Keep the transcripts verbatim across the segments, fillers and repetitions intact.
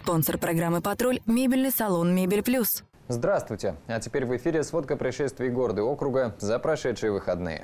Спонсор программы «Патруль» – мебельный салон «Мебель Плюс». Здравствуйте! А теперь в эфире сводка происшествий города и округа за прошедшие выходные.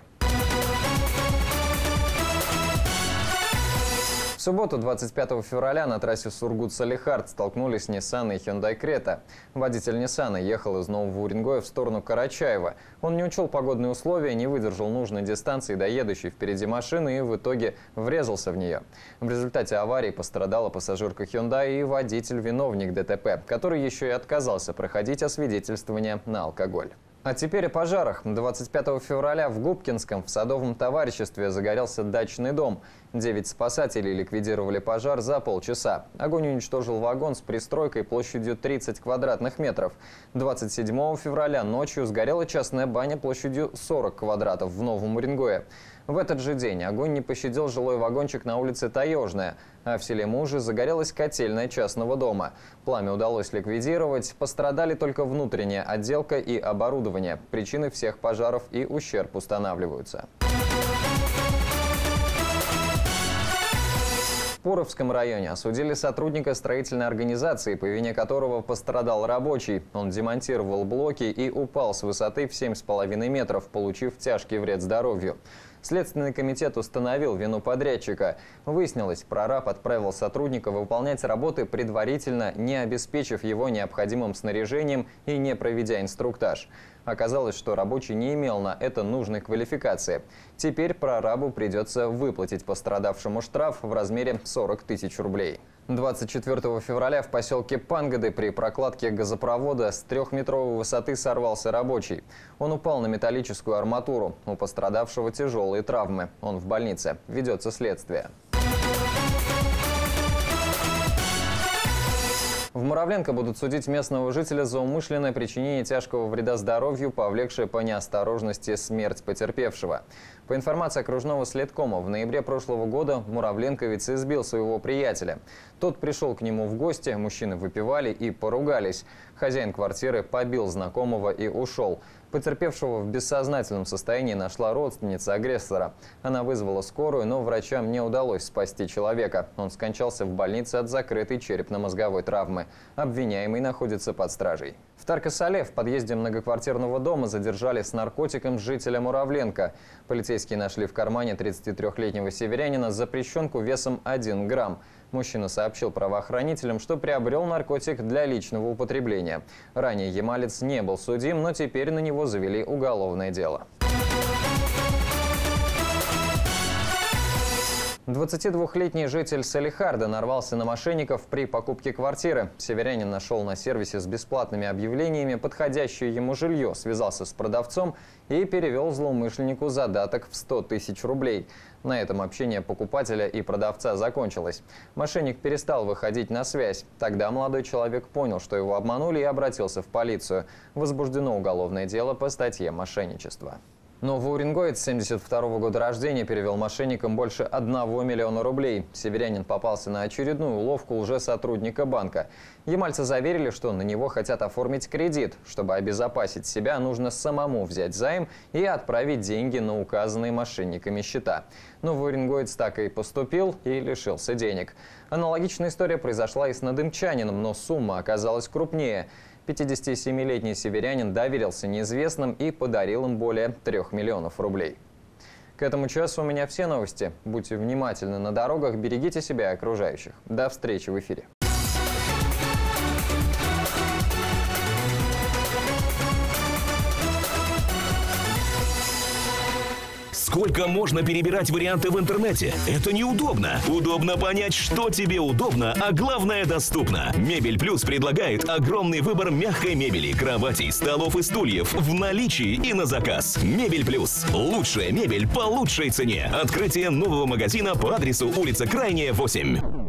В субботу, двадцать пятого февраля, на трассе Сургут-Салехард столкнулись Nissan и Hyundai Creta. Водитель Nissan ехал из Нового Уренгоя в сторону Карачаева. Он не учел погодные условия, не выдержал нужной дистанции до едущей впереди машины и в итоге врезался в нее. В результате аварии пострадала пассажирка Hyundai и водитель-виновник ДТП, который еще и отказался проходить освидетельствование на алкоголь. А теперь о пожарах. двадцать пятого февраля в Губкинском в садовом товариществе загорелся дачный дом. Девять спасателей ликвидировали пожар за полчаса. Огонь уничтожил вагон с пристройкой площадью тридцать квадратных метров. двадцать седьмого февраля ночью сгорела частная баня площадью сорок квадратов в Новом Уренгое. В этот же день огонь не пощадил жилой вагончик на улице Таежная, а в селе Мужи загорелась котельная частного дома. Пламя удалось ликвидировать, пострадали только внутренняя отделка и оборудование. Причины всех пожаров и ущерб устанавливаются. В Пуровском районе осудили сотрудника строительной организации, по вине которого пострадал рабочий. Он демонтировал блоки и упал с высоты в семь с половиной метров, получив тяжкий вред здоровью. Следственный комитет установил вину подрядчика. Выяснилось, прораб отправил сотрудника выполнять работы, предварительно не обеспечив его необходимым снаряжением и не проведя инструктаж. Оказалось, что рабочий не имел на это нужной квалификации. Теперь прорабу придется выплатить пострадавшему штраф в размере сорок тысяч рублей. двадцать четвёртого февраля в поселке Пангады при прокладке газопровода с трехметровой высоты сорвался рабочий. Он упал на металлическую арматуру. У пострадавшего тяжелые травмы. Он в больнице. Ведется следствие. В Муравленко будут судить местного жителя за умышленное причинение тяжкого вреда здоровью, повлекшее по неосторожности смерть потерпевшего. По информации окружного следкома, в ноябре прошлого года муравленковец избил своего приятеля. Тот пришел к нему в гости, мужчины выпивали и поругались. Хозяин квартиры побил знакомого и ушел. Потерпевшего в бессознательном состоянии нашла родственница агрессора. Она вызвала скорую, но врачам не удалось спасти человека. Он скончался в больнице от закрытой черепно-мозговой травмы. Обвиняемый находится под стражей. В Тарко-Сале в подъезде многоквартирного дома задержали с наркотиком жителя Муравленко. Полицейские нашли в кармане тридцатитрёхлетнего северянина запрещенку весом один грамм. Мужчина сообщил правоохранителям, что приобрел наркотик для личного употребления. Ранее ямалец не был судим, но теперь на него завели уголовное дело. двадцатидвухлетний житель Салехарда нарвался на мошенников при покупке квартиры. Северянин нашел на сервисе с бесплатными объявлениями подходящее ему жилье, связался с продавцом и перевел злоумышленнику задаток в сто тысяч рублей. На этом общение покупателя и продавца закончилось. Мошенник перестал выходить на связь. Тогда молодой человек понял, что его обманули, и обратился в полицию. Возбуждено уголовное дело по статье «Мошенничество». Новоуренгоец семьдесят второго года рождения перевел мошенникам больше одного миллиона рублей. Северянин попался на очередную уловку лжесотрудника банка. Ямальцы заверили, что на него хотят оформить кредит. Чтобы обезопасить себя, нужно самому взять займ и отправить деньги на указанные мошенниками счета. Новоуренгоец так и поступил и лишился денег. Аналогичная история произошла и с надымчанином, но сумма оказалась крупнее. пятидесятисемилетний северянин доверился неизвестным и подарил им более трех миллионов рублей. К этому часу у меня все новости. Будьте внимательны на дорогах, берегите себя и окружающих. До встречи в эфире. Сколько можно перебирать варианты в интернете? Это неудобно. Удобно понять, что тебе удобно, а главное доступно. Мебель Плюс предлагает огромный выбор мягкой мебели, кроватей, столов и стульев в наличии и на заказ. Мебель Плюс. Лучшая мебель по лучшей цене. Открытие нового магазина по адресу улица Крайняя, восемь.